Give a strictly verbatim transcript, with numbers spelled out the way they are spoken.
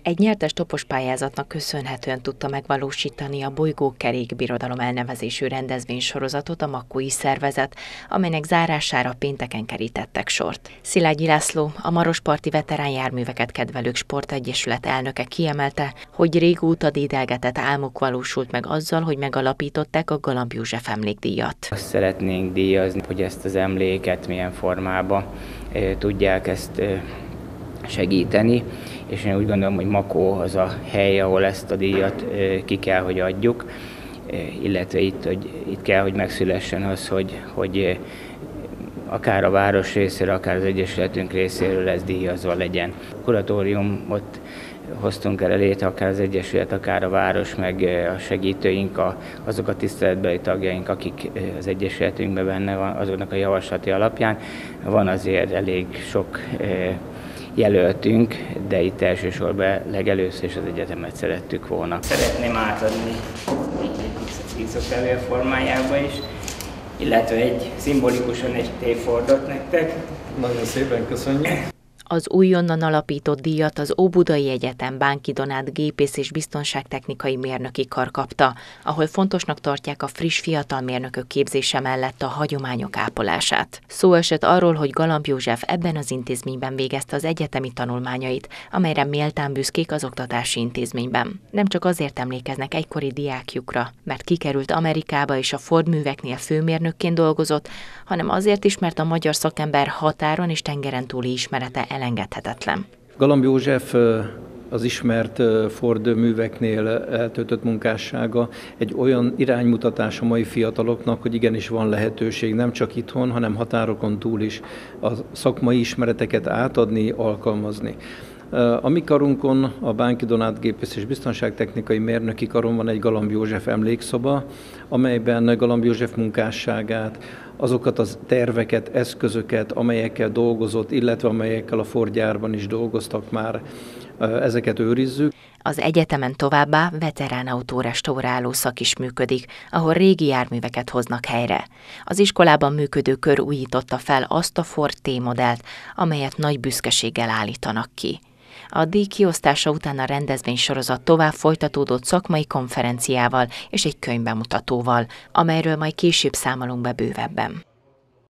Egy nyertes topos pályázatnak köszönhetően tudta megvalósítani a Bolygókerék Birodalom elnevezésű rendezvénysorozatot a Makói Szervezet, amelynek zárására pénteken kerítettek sort. Szilágyi László, a Marosparti Veterán Járműveket Kedvelők Sportegyesület elnöke kiemelte, hogy régóta dédelgetett álmuk valósult meg azzal, hogy megalapították a Galamb József emlékdíjat. Azt szeretnénk díjazni, hogy ezt az emléket milyen formában e, tudják ezt e, segíteni, és én úgy gondolom, hogy Makó az a hely, ahol ezt a díjat ki kell, hogy adjuk, illetve itt, hogy, itt kell, hogy megszülessen az, hogy, hogy akár a város részéről, akár az Egyesületünk részéről ez díjazva legyen. A kuratóriumot hoztunk el létre, akár az Egyesület, akár a város, meg a segítőink, a, azok a tiszteletbeli tagjaink, akik az Egyesületünkben benne van, azoknak a javaslati alapján. Van azért elég sok jelöltünk, de itt elsősorban legelőször is az egyetemet szerettük volna. Szeretném átadni egy díszoklevél formájába is, illetve egy szimbolikusan egy tévfordot nektek. Nagyon szépen köszönjük! Az újonnan alapított díjat az Óbudai Egyetem Bánki Donát Gépész- és Biztonságtechnikai Mérnöki Kar kapta, ahol fontosnak tartják a friss fiatal mérnökök képzése mellett a hagyományok ápolását. Szó esett arról, hogy Galamb József ebben az intézményben végezte az egyetemi tanulmányait, amelyre méltán büszkék az oktatási intézményben. Nem csak azért emlékeznek egykori diákjukra, mert kikerült Amerikába és a Ford műveknél főmérnökként dolgozott, hanem azért is, mert a magyar szakember határon és tengeren túli ismerete elengedhetetlen. Galamb József az ismert Ford műveknél eltöltött munkássága egy olyan iránymutatás a mai fiataloknak, hogy igenis van lehetőség nem csak itthon, hanem határokon túl is a szakmai ismereteket átadni, alkalmazni. A mi karunkon, a Bánki Donát Gépész- és Biztonságtechnikai Mérnöki Karon van egy Galamb József emlékszoba, amelyben Galamb József munkásságát, azokat a terveket, eszközöket, amelyekkel dolgozott, illetve amelyekkel a Ford gyárban is dolgoztak már, ezeket őrizzük. Az egyetemen továbbá veterán autórestauráló szak is működik, ahol régi járműveket hoznak helyre. Az iskolában működő kör újította fel azt a Ford T-modellt, amelyet nagy büszkeséggel állítanak ki. A díj kiosztása után a rendezvénysorozat tovább folytatódott szakmai konferenciával és egy könyvbemutatóval, amelyről majd később számolunk be bővebben.